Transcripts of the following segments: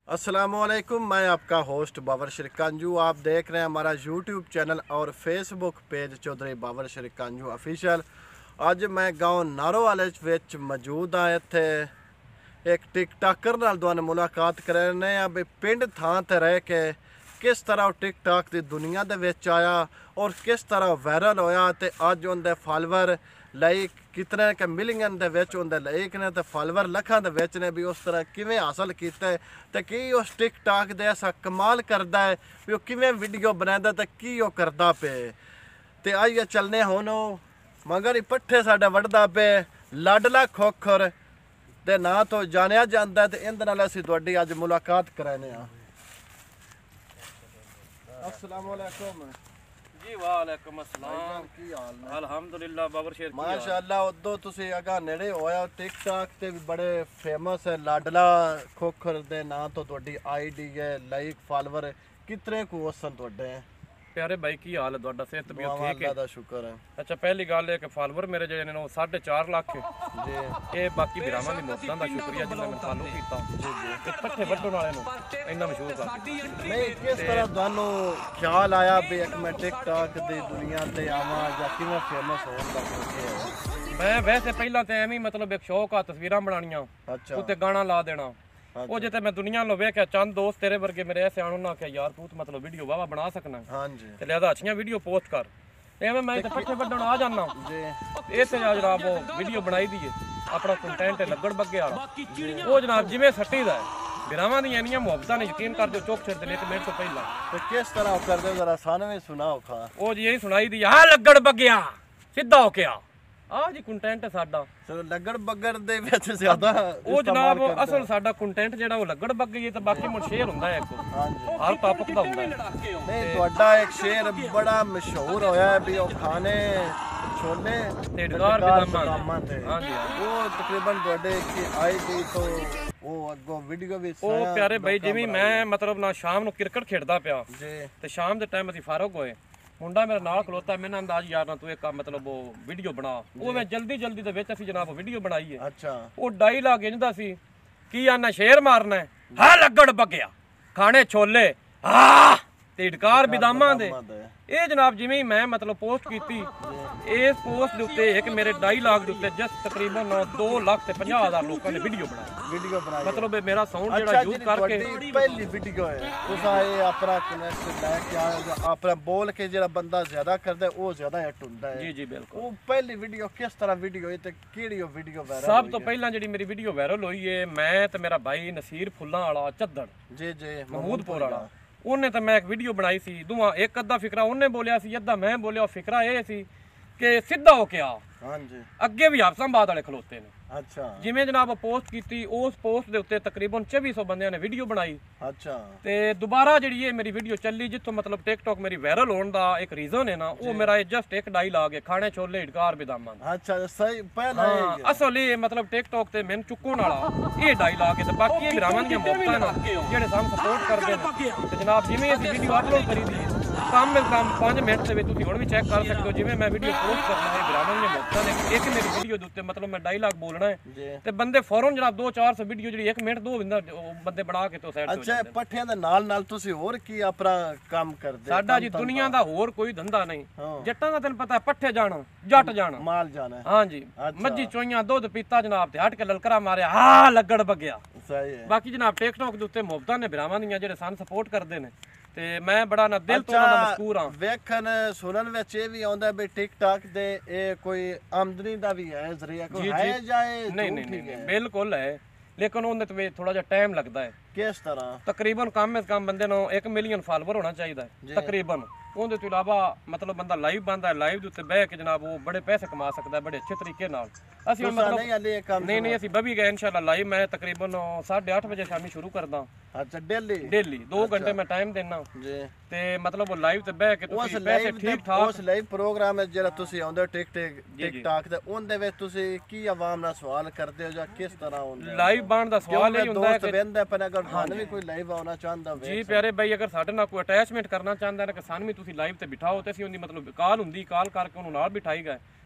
अस्सलामुअलैकुम, मैं आपका होस्ट बाबर श्रीकांजू। आप देख रहे हैं हमारा यूट्यूब चैनल और फेसबुक पेज चौधरी बाबर श्रीकांजू ऑफिशियल। ਅੱਜ मैं गाँव नारोवाले ਵਿੱਚ मौजूद हाँ। ਇੱਥੇ एक टिकटॉकर ਨਾਲ ਤੁਹਾਨੂੰ ਮੁਲਾਕਾਤ ਕਰਨੇ ਆ ਵੀ ਪਿੰਡ ਥਾਂ ਤੇ ਰਹਿ ਕੇ ਕਿਸ ਤਰ੍ਹਾਂ ਉਹ ਟਿਕਟੌਕ ਦੀ ਦੁਨੀਆ ਦੇ ਵਿੱਚ ਆਇਆ ਔਰ ਕਿਸ ਤਰ੍ਹਾਂ ਵਾਇਰਲ ਹੋਇਆ ਤੇ ਅੱਜ ਉਹਦੇ ਫਾਲੋਅਰ ਲਾਈਕ ਕਿਤਨੇ ਕਿ ਮਿਲੀਅਨ ਦੇ ਵਿੱਚ ਉਹਦੇ ਲਾਈਕ ਨੇ ਤੇ ਫਾਲੋਅਰ ਲੱਖਾਂ ਦੇ ਵਿੱਚ ਨੇ ਵੀ ਉਸ ਤਰ੍ਹਾਂ ਕਿਵੇਂ ਹਾਸਲ ਕੀਤਾ ਤੇ ਕੀ ਉਸ ਟਿਕਟੌਕ ਦੇ ਐਸਾ ਕਮਾਲ ਕਰਦਾ ਹੈ ਵੀ ਉਹ ਕਿਵੇਂ ਵੀਡੀਓ ਬਣਾਉਂਦਾ ਤੇ ਕੀ ਉਹ ਕਰਦਾ ਪਏ। ਤੇ ਆਈਏ ਚੱਲਨੇ ਹੁਣ ਮਗਰ ਹੀ ਪੱਠੇ ਸਾਡਾ ਵੱਢਦਾ ਪਏ ਲਾਡਲਾ ਖੋਖਰ ਦੇ ਨਾਂ ਤੋਂ ਜਾਣਿਆ ਜਾਂਦਾ ਤੇ ਇਹਦੇ ਨਾਲ ਅਸੀਂ ਤੁਹਾਡੀ ਅੱਜ ਮੁਲਾਕਾਤ ਕਰਾਣੇ ਆ। अस्सलाम वालेकुम जी वालेकुम अस्सलाम की हाल ने? अल्हम्दुलिल्लाह बाबर शेर माशाअल्लाह उदो तुसी अगा नेड़े होया टिकटॉक ते भी बड़े फेमस है लाडला खोखर दे नां तो ਤੁਹਾਡੀ आईडी है लाइक फॉलोअर कितने को वसन ਤੁਹਾਡੇ प्यारे भाई की हाल है ਤੁਹਾਡਾ सेहत भी ठीक है? अल्लाह दा शुक्र है। अच्छा पहली गल है कि फॉलोअर मेरे ਜਿਹੜੇ ਨੇ ਉਹ 4.5 ਲੱਖ ਹੈ जी ਇਹ ਬਾਕੀ ਵੀਰਾਵਾਂ ਦੀ ਮੌਤਾਂ ਦਾ ਸ਼ੁਕਰੀਆ ਜਿਨ੍ਹਾਂ ਨੇ ਫਾਲੋ ਕੀਤਾ ਤੇ ਪੱਠੇ ਵੱਢਣ ਵਾਲੇ ਨੂੰ ਇੰਨਾ ਮਸ਼ਹੂਰ ਕਰ नहीं किस तरह ਤੁਹਾਨੂੰ ख्याल आया भी एक मैं टिकटॉक ਦੀ ਦੁਨੀਆ ਤੇ ਆਵਾਂ ਜਾਂ ਕਿਵੇਂ ਫੇਮਸ ਹੋਣ ਦਾ ਸੋਚਿਆ? ਮੈਂ ਵੈਸੇ ਪਹਿਲਾਂ ਤੇ ਐਵੇਂ ਮਤਲਬ ਇੱਕ ਸ਼ੌਕ ਆ ਤਸਵੀਰਾਂ ਬਣਾਉਣੀਆਂ ਅੱਛਾ ਉੱਤੇ ਗਾਣਾ ਲਾ ਦੇਣਾ। ਉਹ ਜਿੱਤੇ ਮੈਂ ਦੁਨੀਆ ਨੂੰ ਵੇਖਿਆ ਚੰਦ ਦੋਸਤ ਤੇਰੇ ਵਰਗੇ ਮੇਰੇ ਐਸੇ ਆਣ ਉਹਨਾਂ ਆਖਿਆ ਯਾਰ ਤੂੰ ਮਤਲਬ ਵੀਡੀਓ ਵਾਵਾ ਬਣਾ ਸਕਣਾ ਹਾਂਜੀ ਤੇ ਲਿਆਦਾ ਅੱਛੀਆਂ ਵੀਡੀਓ ਪੋਸਟ ਕਰ। ਐਵੇਂ ਮੈਂ ਤਾਂ ਪੱਠੇ ਵੱਢਣ ਆ ਜਾਣਾ ਜੀ ਇਹ ਤੇ ਜਨਾਬ ਉਹ ਵੀਡੀਓ ਬਣਾਈ ਦੀ ਏ ਆਪਣਾ ਕੰਟੈਂਟ ਲੱਗਣ ਬੱਗੇ ਵਾਲਾ ਉਹ ਜਨਾਬ ਜਿਵੇਂ ਸੱਟੀ ਦਾ ਵਿਰਾਵਾਂ ਦੀਆਂ ਇੰਨੀਆਂ ਮੁਹੱਬਤਾਂ ਨੇ ਯਕੀਨ ਕਰ ਦਿਓ ਚੁੱਕ ਛੱਡ ਦੇ 1 ਮਿੰਟ ਤੋਂ ਪਹਿਲਾਂ ਤੇ ਕਿਸ ਤਰ੍ਹਾਂ ਉਹ ਕਰਦੇ ਜ਼ਰਾ ਸਾਨੂੰ ਵੀ ਸੁਣਾਓ ਖਾ। ਉਹ ਜੀ ਇਹ ਸੁਣਾਈ ਦੀ ਆ ਲੱਗਣ ਬੱਗਿਆ ਸਿੱਧਾ ਹੋ ਕੇ ਆ ਜੀ ਕੰਟੈਂਟ ਹੈ ਸਾਡਾ। ਚਲੋ ਲੱਗੜ ਬੱਗੜ ਦੇ ਵਿੱਚ ਜ਼ਿਆਦਾ ਉਹ ਜਨਾਬ ਅਸਲ ਸਾਡਾ ਕੰਟੈਂਟ ਜਿਹੜਾ ਉਹ ਲੱਗੜ ਬੱਗੇ ਹੈ ਤੇ ਬਾਕੀ ਮੁੜ ਸ਼ੇਅਰ ਹੁੰਦਾ ਹੈ ਇੱਕ ਹਾਂਜੀ ਹਰ ਟਾਪਿਕ ਦਾ ਹੁੰਦਾ ਹੈ। ਨਹੀਂ ਤੁਹਾਡਾ ਇੱਕ ਸ਼ੇਰ ਬੜਾ ਮਸ਼ਹੂਰ ਹੋਇਆ ਹੈ ਵੀ ਉਹ ਖਾਣੇ ਛੋਲੇ ਢੇਡਕਾਰ ਬਦਾਮਾਂ ਤੇ ਹਾਂਜੀ ਉਹ ਤਕਰੀਬਨ ਤੁਹਾਡੇ ਕਿ ਆਈਡੀ ਤੋਂ ਉਹ ਅੱਗੋਂ ਵੀਡੀਓ ਵੀ ਉਹ ਪਿਆਰੇ ਬਾਈ ਜਿਵੇਂ ਮੈਂ ਮਤਲਬ ਨਾ ਸ਼ਾਮ ਨੂੰ ਕ੍ਰਿਕਟ ਖੇਡਦਾ ਪਿਆ ਜੀ ਤੇ ਸ਼ਾਮ ਦੇ ਟਾਈਮ ਅਸੀਂ ਫਾਰਗ ਹੋਏ ਮੁੰਡਾ ਮੇਰੇ ਨਾਲ ਖਲੋਤਾ ਮੈਨੂੰ ਅੰਦਾਜ਼ ਯਾਰ ਨਾ ਤੂੰ ਇੱਕ ਮਤਲਬ ਉਹ ਵੀਡੀਓ ਬਣਾ ਉਹ ਮੈਂ ਜਲਦੀ ਦੇ ਵਿੱਚ ਅਸੀਂ ਜਨਾਬ ਵੀਡੀਓ ਬਣਾਈ ਹੈ। ਅੱਛਾ ਉਹ ਡਾਇਲੌਗ ਇੰਦਾ ਸੀ ਕੀ ਆਨਾ ਸ਼ੇਰ ਮਾਰਨਾ ਹਾਂ ਲੱਗੜ ਬੱਗਿਆ ਖਾਣੇ ਛੋਲੇ ਆ ਢੇਡਕਾਰ ਬਦਾਮਾਂ ਦੇ ਇਹ ਜਨਾਬ ਜਿਵੇਂ ਮੈਂ ਮਤਲਬ ਪੋਸਟ ਕੀਤੀ ਇਸ ਪੋਸਟ ਦੇ ਉੱਤੇ ਇੱਕ ਮੇਰੇ ਡਾਇਲੌਗ ਦੇ ਉੱਤੇ ਜਸ ਤਕਰੀਬਨ 2,50,000 ਲੋਕਾਂ ਨੇ ਵੀਡੀਓ ਬਣਾਈ ਮਤਲਬ ਮੇਰਾ ਸਾਊਂਡ ਜਿਹੜਾ ਯੂਜ਼ ਕਰਕੇ ਪਹਿਲੀ ਵੀਡੀਓ ਹੈ ਤੁਸੀਂ ਇਹ ਆਪਣਾ ਕਨੈਕਟ ਲੈ ਕੇ ਆਇਆ ਆਪਣਾ ਬੋਲ ਕੇ ਜਿਹੜਾ ਬੰਦਾ ਜ਼ਿਆਦਾ ਕਰਦਾ ਉਹ ਜ਼ਿਆਦਾ ਹਿੱਟ ਹੁੰਦਾ ਹੈ। ਜੀ ਜੀ ਬਿਲਕੁਲ। ਉਹ ਪਹਿਲੀ ਵੀਡੀਓ ਕਿਸ ਤਰ੍ਹਾਂ ਵੀਡੀਓ ਹੈ ਤੇ ਕਿਹੜੀ ਉਹ ਵੀਡੀਓ ਵਾਇਰਲ ਸਭ ਤੋਂ ਪਹਿਲਾਂ ਜਿਹੜੀ ਮੇਰੀ ਵੀਡੀਓ ਵਾਇਰਲ ਹੋਈ ਹੈ ਮੈਂ ਤੇ ਮੇਰਾ ਭਾਈ ਨਸੀਰ ਫੁੱਲਾਂ ਵਾਲਾ ਚੱਦੜ ਜੀ ਜੀ ਮਹਮੂਦਪੁਰ ਵਾਲਾ ਉਹਨੇ ਤਾਂ ਮੈਂ ਇੱਕ ਵੀਡੀਓ ਬਣਾਈ ਸੀ ਦੋਵਾਂ ਇੱਕ ਅੱਧਾ ਫਿਕਰਾ ਉਹਨੇ ਬੋਲਿਆ ਸੀ ਅੱਧਾ ਮੈਂ ਬੋਲਿਆ। ਫਿਕਰਾ ਇਹ ਸੀ ਕਿ ਸਿੱਧਾ ਹੋ ਕੇ ਆ ਹਾਂਜੀ ਅੱਗੇ ਵੀ ਹਾਫਸਾਬਾਦ ਵਾਲੇ ਖਲੋਤੇ ਨੇ। ਅੱਛਾ ਜਿਵੇਂ ਜਨਾਬ ਪੋਸਟ ਕੀਤੀ ਉਸ ਪੋਸਟ ਦੇ ਉੱਤੇ ਤਕਰੀਬਨ 2400 ਬੰਦਿਆਂ ਨੇ ਵੀਡੀਓ ਬਣਾਈ ਅੱਛਾ ਤੇ ਦੁਬਾਰਾ ਜਿਹੜੀ ਇਹ ਮੇਰੀ ਵੀਡੀਓ ਚੱਲੀ ਜਿੱਥੋਂ ਮਤਲਬ ਟਿਕਟੌਕ ਮੇਰੀ ਵਾਇਰਲ ਹੋਣ ਦਾ ਇੱਕ ਰੀਜ਼ਨ ਹੈ ਨਾ ਉਹ ਮੇਰਾ ਜਸਟ ਇੱਕ ਡਾਇਲੌਗ ਹੈ ਖਾਣੇ ਛੋਲੇ ਢਕਾਰ ਬਦਾਮਾਂ। ਅੱਛਾ ਸਹੀ ਪਹਿਲਾ ਅਸਲ ਇਹ ਮਤਲਬ ਟਿਕਟੌਕ ਤੇ ਮੈਨੂੰ ਚੁੱਕਣ ਵਾਲਾ ਇਹ ਡਾਇਲੌਗ ਹੈ ਤੇ ਬਾਕੀ ਇਹ ਵਿਰਾਵਾਂ ਦੀਆਂ ਮੁਹੱਬਤਾਂ ਨਾਲ ਜਿਹੜੇ ਸਾਨੂੰ ਸਪੋਰਟ ਕਰਦੇ ਨੇ ਤੇ ਜਨਾਬ ਜਿਵੇਂ ਅਸੀਂ ਵੀਡੀਓ ਅਪਲੋਡ ਕਰੀ ਦੀ ਕੰਮ 5 ਮਿੰਟ ਦੇ ਵਿੱਚ ਤੁਸੀਂ ਹੁਣ ਵੀ ਚੈੱਕ ਕਰ ਸਕਦੇ ਹੋ ਜਿਵੇਂ ਮੈਂ ਵੀਡੀਓ ਪੋਸਟ ਕਰਨਾ ਹੈ ਵਿਰਾਵਾਂ ਦੀਆਂ ਮੁਹੱਬਤਾਂ ਨੇ ਇੱਕ ਮੇਰੀ ਵੀਡੀਓ ਦੇ ਉੱਤੇ ਮਤਲਬ ਮੈਂ ਡਾਇਲੌਗ ਬੋਲਣਾ ਹੈ ਤੇ ਬੰਦੇ ਫੌਰਨ ਜਨਾਬ 2-400 ਵੀਡੀਓ ਜਿਹੜੀ 1 ਮਿੰਟ 2 ਬੰਦੇ ਬਣਾ ਕੇ ਤੋਂ ਸਾਈਡ ਤੇ ਅੱਛਾ ਪੱਠਿਆਂ ਦੇ ਨਾਲ ਤੁਸੀਂ ਹੋਰ ਕੀ ਆਪਣਾ ਕੰਮ ਕਰਦੇ? ਸਾਡਾ ਜੀ ਦੁਨੀਆ ਦਾ ਹੋਰ ਕੋਈ ਧੰਦਾ ਨਹੀਂ। ਜੱਟਾਂ ਦਾ ਤੈਨੂੰ ਪਤਾ ਪੱਠੇ ਜਾਣਾ ਜੱਟ ਜਾਣਾ ਮਾਲ ਜਾਣਾ ਹਾਂਜੀ ਮੱਝੀ ਚੋਈਆਂ ਦੁੱਧ ਪੀਤਾ ਜਨਾਬ ਤੇ ਹਟ ਕੇ ਲਲਕਰਾ ਮਾਰਿਆ ਹਾਂ ਲੱਗੜ ਬੱਗਿਆ ਸਹੀ ਹੈ। ਬਾਕੀ ਜਨਾਬ ਟਿਕਟੌਕ ਦੇ ਉੱਤੇ ਮੁਹੱਬਤਾਂ ਨੇ ਵਿਰਾਵਾਂ ਦੀਆਂ ਜਿਹੜੇ ਸਾਨੂੰ ਸਪੋਰਟ ਕਰਦੇ ਨੇ ਤੇ ਮੈਂ ਬੜਾ ਨਾ ਦਿਲ ਤੋਂ ਉਹਨਾਂ ਦਾ ਮਸ਼ਕੂਰ ਹਾਂ। ਵੇਖਣ ਸੁਣਨ ਵਿੱਚ ਇਹ ਵੀ ਆਉਂਦਾ ਵੀ ਟਿਕਟੌਕ ਦੇ ਇਹ ਕੋਈ ਆਮਦਨੀ ਦਾ ਵੀ ਹੈ ਜ਼ਰੀਆ ਕੋਈ ਹੈ ਜਾਏ? ਨਹੀਂ ਬਿਲਕੁਲ ਹੈ ਲੇਕਿਨ ਉਹਦੇ ਤੇ ਥੋੜਾ ਜਿਹਾ ਟਾਈਮ ਲੱਗਦਾ ਹੈ। ਕਿਸ ਤਰ੍ਹਾਂ? ਤਕਰੀਬਨ ਕਮ ਬੰਦੇ ਨੂੰ 1 ਮਿਲੀਅਨ ਫਾਲੋਅਰ ਹੋਣਾ ਚਾਹੀਦਾ ਹੈ ਤਕਰੀਬਨ। ਉਹਦੇ ਤੋਂ ਇਲਾਵਾ ਮਤਲਬ ਬੰਦਾ ਲਾਈਵ ਬੰਦਾ ਲਾਈਵ ਦੇ ਉੱਤੇ ਬਹਿ ਕੇ ਜਨਾਬ ਉਹ ਬੜੇ ਪੈਸੇ ਕਮਾ ਸਕਦਾ ਬੜੇ ਅੱਛੇ ਤਰੀਕੇ ਨਾਲ। ਅਸੀਂ ਮਤਲਬ ਨਹੀਂ ਅਸੀਂ ਬਵੀ ਗਏ ਇਨਸ਼ਾਅੱਲਾ ਲਾਈਵ ਮੈਂ ਤਕਰੀਬਨ 8:30 ਵਜੇ ਸ਼ਾਮੀ ਸ਼ੁਰੂ ਕਰਦਾ। ਅੱਛਾ ਡੇਲੀ 2 ਘੰਟੇ ਮੈਂ ਟਾਈਮ ਦੇਣਾ ਜੀ ਤੇ ਮਤਲਬ ਉਹ ਲਾਈਵ ਤੇ ਬਹਿ ਕੇ ਤੁਸੀਂ ਪੈਸੇ ਠੀਕ ਠਾਕ ਉਸ ਲਾਈਵ ਪ੍ਰੋਗਰਾਮ ਹੈ ਜਿਹੜਾ ਤੁਸੀਂ ਆਉਂਦੇ ਟਿਕਟੌਕ ਤੇ ਉਹਦੇ ਵਿੱਚ ਤੁਸੀਂ ਕੀ ਆਵਾਮ ਨਾਲ ਸਵਾਲ ਕਰਦੇ ਹੋ ਜਾਂ ਕਿਸ ਤਰ੍ਹਾਂ ਹੁੰਦਾ ਲਾਈਵ ਬਣ ਦਾ ਸਵਾਲ ਇਹ ਹੁੰਦਾ ਹੈ ਕਿ ਬੰਦਾ ਪਰ ਅਗਰ ਸਾਨੂੰ ਵੀ ਕੋਈ ਲਾਈਵ ਆਉਣਾ ਚਾਹੁੰਦਾ ਹੋਵੇ ਜੀ ਪਿਆਰੇ ਬਾਈ ਅਗਰ ਸਾਡੇ ਨਾਲ ਕੋਈ ਅਟੈਚਮੈਂਟ ਕਰਨਾ ਚਾਹੁੰਦਾ ਹੈ ਕਿ ਸਾਨੂੰ ਵੀ ਤੁਸੀਂ ਲਾਈਵ ਤੇ ਬਿਠਾਓ ਤੇ ਅਸੀਂ ਉਹਦੀ ਮਤਲਬ ਕਾਲ ਹੁੰਦੀ ਕਾਲ ਕਰਕੇ ਉਹਨੂੰ ਨਾਲ ਬਿਠਾਈਗਾ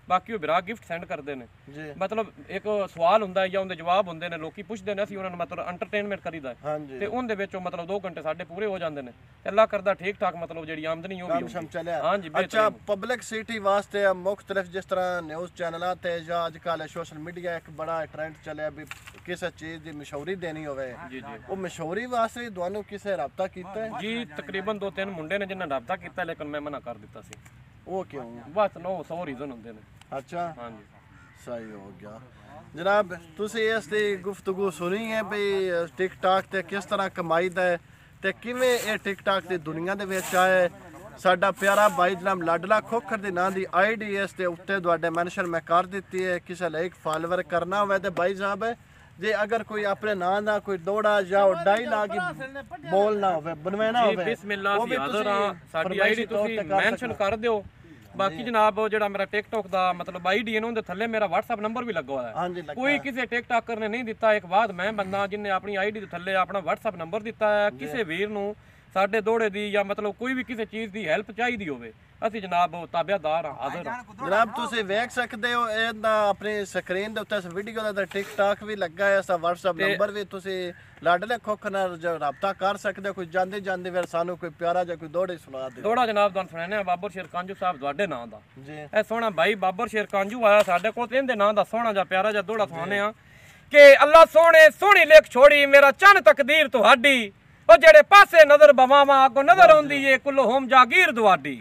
ਬਾਕੀ ਉਹ ਵਿਰਾ ਗਿਫਟ ਸੈਂਡ ਕਰਦੇ ਨੇ ਜੀ ਮਤਲਬ ਇੱਕ ਸਵਾਲ ਹੁੰਦਾ ਜਾਂ ਉਹਦੇ ਜਵਾਬ ਹੁੰਦੇ ਨੇ ਲੋਕੀ ਪੁੱਛਦੇ ਨੇ ਅਸੀਂ ਉਹਨਾਂ ਨੂੰ ਮਤਲਬ ਐਂਟਰਟੇਨਮੈਂਟ ਕਰੀਦਾ ਹਾਂਜੀ ਤੇ ਉਹਦੇ ਵਿੱਚੋਂ ਮਤਲਬ 2 ਘੰਟੇ ਸਾਡੇ ਪੂਰੇ ਹੋ ਜਾਂਦੇ ਨੇ ਤੇ ਅੱਲਾ ਕਰਦਾ ਠੀਕ ਠਾਕ ਮਤਲਬ ਜਿਹੜੀ ਆਮਦਨੀ ਉਹ ਵੀ ਕੰਮ ਸ਼ਮ ਚੱਲਿਆ ਹਾਂਜੀ ਅੱਛਾ ਪਬਲਿਕ ਸਿਟੀ ਵਾਸਤੇ ਮੁxtਲਿਫ ਜਿਸ ਤਰ੍ਹਾਂ ਨਿਊਜ਼ ਚੈਨਲਾਂ ਤੇ ਜਾਂ ਅੱਜ ਕੱਲ੍ਹ ਸੋਸ਼ਲ ਮੀਡੀਆ ਇੱਕ ਬੜਾ ਟ੍ਰੈਂਡ ਚੱਲਿਆ ਵੀ ਕਿਸੇ ਚੀਜ਼ ਦੀ ਮਸ਼ਹੂਰੀ ਦੇਣੀ ਹੋਵੇ ਜੀ ਜੀ ਉਹ ਮਸ਼ਹੂਰੀ ਵਾਸਤੇ ਤੁਹਾਨੂੰ ਕਿਸੇ ਰਾਬਤਾ ਕੀਤਾ ਹੈ ਜੀ ਤਕਰੀਬਨ 2-3 ਮੁੰਡੇ ਨੇ ਜਿਨ੍ਹਾਂ ਰਾਬਤਾ ਕੀਤਾ ਲੇਕਿਨ ਮੈਂ ਮਨਾ ਕਰ ਦਿੱਤਾ ਸੀ ਉਹ ਕਿਉਂ ਬਸ 100 ਰੀਜ਼ਨ ਹੁੰਦੇ ਨੇ ਅੱਛਾ ਹਾਂਜੀ ਸਹੀ ਹੋ ਗਿਆ ਜਨਾਬ ਤੁਸੀਂ ਇਸ ਦੀ ਗੁਫ਼ਤਗੂ ਸੁਣੀ ਹੈ ਵੀ ਟਿਕਟਾਕ ਤੇ ਕਿਸ ਤਰ੍ਹਾਂ ਕਮਾਈਦਾ ਹੈ ਤੇ ਕਿਵੇਂ ਇਹ ਟਿਕਟਾਕ ਦੀ ਦੁਨੀਆ ਦੇ ਵਿੱਚ ਆਇਆ ਸਾਡਾ ਪਿਆਰਾ ਭਾਈ ਜਨਾਬ ਲਾਡਲਾ ਖੋਖਰ ਦੇ ਨਾਂ ਦੀ ਆਈਡੀ ਇਸ ਦੇ ਉੱਤੇ ਤੁਹਾਡੇ ਮੈਂਸ਼ਨ ਮੈਂ ਕਰ ਦਿੱਤੀ ਹੈ ਕਿਸੇ ਲਈ ਫਾਲੋਅਰ ਕਰਨਾ ਹੋਵੇ ਤੇ ਭਾਈ ਸਾਹਿਬ ਜੇ ਅਗਰ ਕੋਈ ਆਪਣੇ ਨਾਂ ਦਾ ਕੋਈ ਦੋੜਾ ਜਾਂ ਡਾਇਲੌਗ ਬੋਲਣਾ ਹੋਵੇ ਬਣਵਾਉਣਾ ਹੋਵੇ ਬਿਸਮਿਲ੍ਲਾ ਅਸੀਂ ਹਾਜ਼ਰ ਹਾਂ ਸਾਡੀ ਆਈਡੀ ਤੁਸੀਂ ਮੈਂਸ਼ਨ ਕਰ ਦਿਓ ਬਾਕੀ ਜਨਾਬ ਜਿਹੜਾ ਮੇਰਾ ਟਿਕਟੌਕ ਦਾ ਮਤਲਬ ਆਈਡੀ ਹੈ ਉਹਦੇ ਥੱਲੇ ਮੇਰਾ WhatsApp ਨੰਬਰ ਵੀ ਲੱਗਾ ਹੋਇਆ ਹੈ ਹਾਂਜੀ ਕੋਈ ਕਿਸੇ ਟਿਕਟੌਕਰ ਨੇ ਨਹੀਂ ਦਿੱਤਾ ਇੱਕ ਬਾਅਦ ਮੈਂ ਬੰਦਾ ਜਿਨੇ ਆਪਣੀ ਆਈਡੀ ਦੇ ਥੱਲੇ ਆਪਣਾ WhatsApp ਨੰਬਰ ਦਿੱਤਾ ਹੈ ਕਿਸੇ ਵੀਰ ਨੂੰ ਸਾਡੇ ਦੋੜੇ ਦੀ ਜਾਂ ਮਤਲਬ ਕੋਈ ਵੀ ਕਿਸੇ ਚੀਜ਼ ਦੀ ਹੈਲਪ ਚਾਹੀਦੀ ਹੋਵੇ ਅਸੀਂ ਜਨਾਬ ਤਾਬਿਆਦਾਰ ਹਾਂ ਹਾਜ਼ਰ ਹਾਂ ਜਨਾਬ ਤੁਸੀਂ ਵੇਖ ਸਕਦੇ ਹੋ ਇਹਦਾ ਆਪਣੀ ਸਕਰੀਨ ਦੇ ਉੱਤੇ ਇਸ ਵੀਡੀਓ ਦਾ ਟਿਕਟੌਕ ਵੀ ਲੱਗਾ ਹੈ ਇਸਦਾ WhatsApp ਨੰਬਰ ਵੀ ਤੁਸੀਂ ਲਾਡਲੇ ਖੋਖ ਨਾਲ ਰਾਬਤਾ ਕਰ ਸਕਦੇ ਹੋ ਕੋਈ ਜਾਂਦੇ ਜਾਂਦੇ ਫਿਰ ਸਾਨੂੰ ਕੋਈ ਪਿਆਰਾ ਜਾਂ ਕੋਈ ਦੋੜੇ ਸੁਣਾ ਦਿਓ ਦੋੜਾ ਜਨਾਬ ਤੁਹਾਨੂੰ ਸੁਣਾਣੇ ਆ ਬਾਬਰ ਸ਼ੇਰ ਕਾਂਜੂ ਸਾਹਿਬ ਤੁਹਾਡੇ ਨਾਂ ਦਾ ਜੀ ਇਹ ਸੋਹਣਾ ਭਾਈ ਬਾਬਰ ਸ਼ੇਰ ਕਾਂਜੂ ਆਇਆ ਸਾਡੇ ਕੋਲ ਤੇ ਇਹਦੇ ਨਾਂ ਦਾ ਸੋਹਣਾ ਜਿਹਾ ਪਿਆਰਾ ਜਿਹਾ ਦੋੜਾ ਸੁਣਾਣੇ ਆ ਕਿ ਅੱਲਾ ਸੋਹਣੇ ਸੋਹਣੀ ਲੇਖ ਛੋੜੀ ਮੇਰਾ ਚੰਨ ਤਕਦੀਰ ਤੁਹਾਡੀ ਉਹ ਜਿਹੜੇ ਪਾਸੇ ਨਜ਼ਰ ਬਵਾਵਾਂ ਅੱਗੋਂ ਨਜ਼ਰ ਆਉਂਦੀ ਏ ਕੁੱਲ ਹੋਮ ਜਾਗੀਰ ਦੁਆਡੀ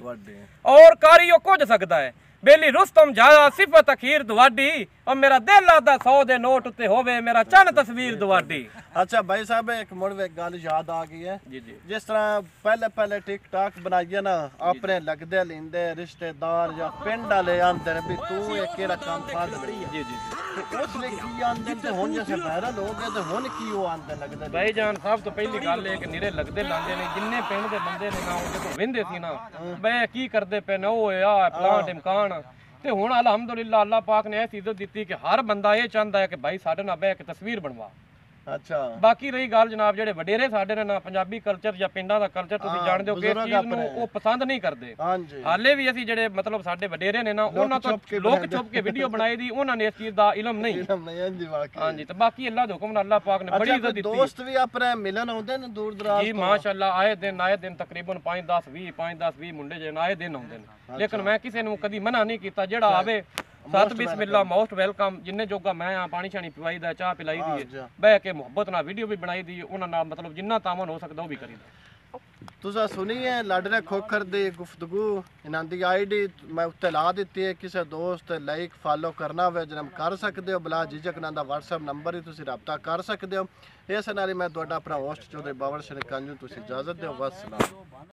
ਔਰ ਕਾਰੀ ਉਹ ਕੁਝ ਸਕਦਾ ਹੈ ਬੇਲੀ ਰੁਸਤਮ ਜਾਇਆ ਸਿਫਤ ਅਖੀਰ ਦੁਆਡੀ ਔਰ ਮੇਰਾ ਦਿਲ ਆਦਾ 100 ਦੇ ਨੋਟ ਉੱਤੇ ਹੋਵੇ ਮੇਰਾ ਚੰਨ ਤਸਵੀਰ ਦੁਆਡੀ ਅੱਛਾ ਭਾਈ ਸਾਹਿਬ ਇੱਕ ਮੁੜ ਵੇ ਗੱਲ ਯਾਦ ਆ ਗਈ ਹੈ ਜੀ ਜੀ ਜਿਸ ਤਰ੍ਹਾਂ ਪਹਿਲੇ ਟਿਕਟਾਕ ਬਣਾਈਏ ਨਾ ਆਪਣੇ ਲੱਗਦੇ ਲਿੰਦੇ ਰਿਸ਼ਤੇਦਾਰ ਜਾਂ ਪਿੰਡ ਵਾਲੇ ਆਂਦੇ ਨੇ ਵੀ ਤੂੰ ਇਹ ਕਿਹੜਾ ਕੰਮ ਫੜ ਜੀ ਜੀ ਤੇ ਉਸ ਲਈ ਕੀ ਆਂਦੇ ਤੇ ਹੁਣ ਜਿਵੇਂ ਵਾਇਰਲ ਹੋ ਗਏ ਤੇ ਹੁਣ ਕੀ ਉਹ ਆਂਦੇ ਲੱਗਦੇ ਭਾਈ ਜਾਨ ਸਭ ਤੋਂ ਪਹਿਲੀ ਗੱਲ ਇਹ ਕਿ ਨਿਰੇ ਲੱਗਦੇ ਲਾਂਦੇ ਨੇ ਜਿੰਨੇ ਪਿੰਡ ਦੇ ਬੰਦੇ ਨੇ ਨਾ ਉਹਦੇ ਤੋਂ ਵਹਿੰਦੇ ਸੀ ਨਾ ਬਈ ਕੀ ਕਰਦੇ ਪਏ ਨੇ ਉਹ ਆ ਪਲਾਂਟ ਇਮਕਾਨ ਤੇ ਹੁਣ ਅਲਹਮਦੁਲਿਲਾ ਅੱਲਾਹ ਪਾਕ ਨੇ ਇਹ ਇੱਜ਼ਤ ਦਿੱਤੀ ਕਿ ਹਰ ਬੰਦਾ ਇਹ ਚਾਹੁੰਦਾ ਹੈ ਕਿ ਭਾਈ ਸਾਡੇ ਨਾਲ ਬਹਿ ਕੇ ਤਸਵੀਰ ਬਣਵਾ ਅੱਛਾ ਬਾਕੀ ਰਹੀ ਗੱਲ ਜਨਾਬ ਜਿਹੜੇ ਵਡੇਰੇ ਸਾਡੇ ਨੇ ਨਾ ਪੰਜਾਬੀ ਕਲਚਰ ਜਾਂ ਪਿੰਡਾਂ ਦਾ ਕਲਚਰ ਤੁਸੀਂ ਜਾਣਦੇ ਹੋ ਕਿ ਇਸ ਚੀਜ਼ ਨੂੰ ਉਹ ਪਸੰਦ ਨਹੀਂ ਕਰਦੇ ਹਾਂਜੀ ਹਾਲੇ ਵੀ ਅਸੀਂ ਜਿਹੜੇ ਮਤਲਬ ਸਾਡੇ ਵਡੇਰੇ ਨੇ ਨਾ ਉਹਨਾਂ ਤੋਂ ਲੋਕ ਛੁਪ ਕੇ ਵੀਡੀਓ ਬਣਾਈ ਦੀ ਉਹਨਾਂ ਨੇ ਇਸ ਚੀਜ਼ ਦਾ ਇਲਮ ਨਹੀਂ ਹਾਂਜੀ ਤੇ ਬਾਕੀ ਅੱਲਾਹ ਦੇ ਹੁਕਮ ਨਾਲ ਅੱਲਾਹ ਪਾਕ ਨੇ ਬੜੀ ਇੱਜ਼ਤ ਦਿੱਤੀ ਦੋਸਤ ਵੀ ਆਪਣੇ ਮਿਲਣ ਆਉਂਦੇ ਨੇ ਦੂਰ ਦਰਾਜ ਜੀ ਮਾਸ਼ਾਅੱਲਾ ਆਏ ਦਿਨ ਤਕਰੀਬਨ 5-10-20 ਮੁੰਡੇ ਜਿਹੜੇ ਆਏ ਦਿਨ ਆਉਂਦੇ ਨੇ ਲੇਕਿਨ ਮੈਂ ਕਿਸੇ ਨੂੰ ਕਦੀ ਮਨਾ ਨਹੀਂ ਕੀਤਾ ਜਿਹੜਾ ਆਵੇ ਸਤ ਬਿਸਮਿਲ੍ਲਾ ਮੋਸਟ ਵੈਲਕਮ ਜਿੰਨੇ ਜੋਗਾ ਮੈਂ ਆ ਪਾਣੀ ਛਾਣੀ ਪਿਵਾਈਦਾ ਚਾਹ ਪਿਲਾਈ ਦੀ ਹੈ ਬਹਿ ਕੇ ਮੁਹੱਬਤ ਨਾਲ ਵੀਡੀਓ ਵੀ ਬਣਾਈ ਦੀ ਉਹਨਾਂ ਨਾਲ ਮਤਲਬ ਜਿੰਨਾ ਤਾਮਨ ਹੋ ਸਕਦਾ ਉਹ ਵੀ ਕਰੀਦਾ ਤੁਸੀਂ ਸੁਣੀ ਹੈ ਲਾਡਲੇ ਖੋਖਰ ਦੀ ਗੁਫ਼ਤਗੂ ਇਹਨਾਂ ਦੀ ਆਈਡੀ ਮੈਂ ਉੱਤੇ ਲਾ ਦਿੱਤੀ ਹੈ ਕਿਸੇ ਦੋਸਤ ਲਾਈਕ ਫਾਲੋ ਕਰਨਾ ਹੋਵੇ ਜਨਮ ਕਰ ਸਕਦੇ ਹੋ ਬਲਾ ਝਿਜਕ ਨਾਲ ਦਾ WhatsApp ਨੰਬਰ ਹੀ ਤੁਸੀਂ ਰਾਬਤਾ ਕਰ ਸਕਦੇ ਹੋ ਇਸ ਨਾਲ ਹੀ ਮੈਂ ਤੁਹਾਡਾ ਆਪਣਾ ਹੋਸਟ ਚੌਧਰੀ ਬਾਬਰ ਸ਼ੇਰ ਕਾਂਜੂ ਤੁਸੀਂ ਇਜਾਜ਼ਤ ਦਿਓ ਵਸਲਾਮ